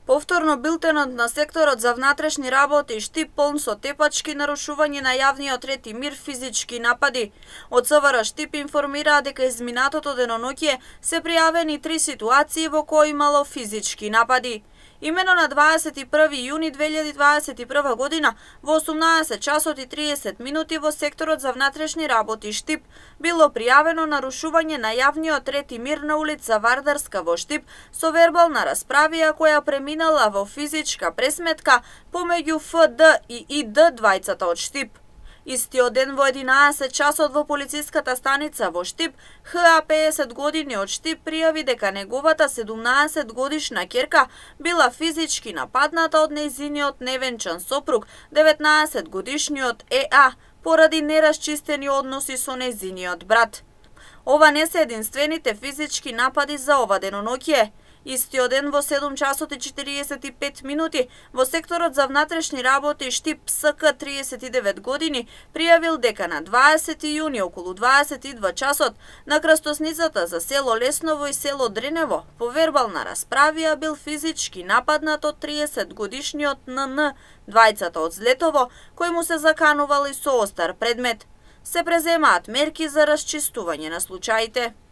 Повторно билтенот на секторот за внатрешни работи Штип полн со тепачки, нарушување на јавниот ред и мир, физички напади. Од СВР Штип информираа дека изминатото деноноќе се пријавени 3 ситуации во кои имало физички напади. Имено на 21 јуни 2021 година во 18 часот и 30 минути во секторот за внатрешни работи Штип било пријавено нарушување на јавниот ред и мир на улица Вардарска во Штип со вербална расправија која преминала во физичка пресметка помеѓу ФД и ИД, двајцата од Штип. Истиот ден во 11 часот во полициската станица во Штип, ХА 50 години од Штип пријави дека неговата 17 годишна ќерка била физички нападната од нејзиниот невенчан сопруг, 19 годишниот ЕА, поради нерасчистени односи со нејзиниот брат. Ова не се единствените физички напади за ова деноноќе. Истиот ден во 7 часот и 45 минути во секторот за внатрешни работи Штип СК 39 години пријавил дека на 20 јуни околу 22 часот на крстосницата за село Лесново и село Дренево по вербална расправија бил физички нападнат од 30 годишниот НН, двајцата од Злетово, кој му се заканувал и со остар предмет. Се преземаат мерки за расчистување на случаите.